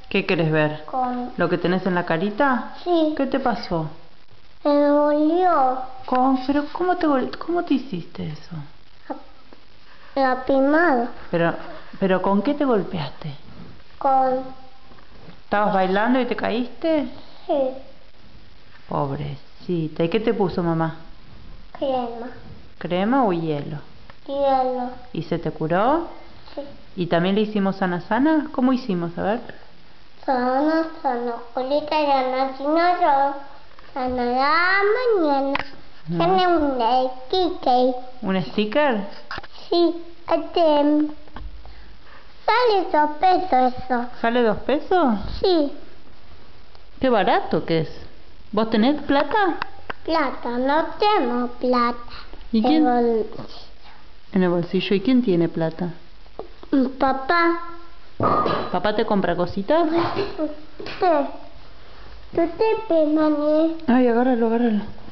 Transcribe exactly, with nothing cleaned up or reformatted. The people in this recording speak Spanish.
¿Qué querés ver? Con... ¿Lo que tenés en la carita? Sí. ¿Qué te pasó? Me dolió. ¿Cómo? ¿Pero cómo te, gol- cómo te hiciste eso? Lastimado. Pero, pero ¿con qué te golpeaste? Con... ¿Estabas bailando y te caíste? Sí. Pobrecita. ¿Y qué te puso mamá? Crema. ¿Crema o hielo? Hielo. ¿Y se te curó? Sí. ¿Y también le hicimos sana sana? ¿Cómo hicimos? A ver. Sana, sana. Colita de la yo. Sana la mañana. No. Tiene un sticker. ¿Un sticker? Sí. Este... Sale dos pesos eso. ¿Sale dos pesos? Sí. Qué barato que es. ¿Vos tenés plata? Plata, no tengo plata. ¿Y quién? El En el bolsillo. ¿Y quién tiene plata? bol... Papá. ¿Papá te compra cositas? Usted. Usted, Penani. Ay, agárralo, agárralo.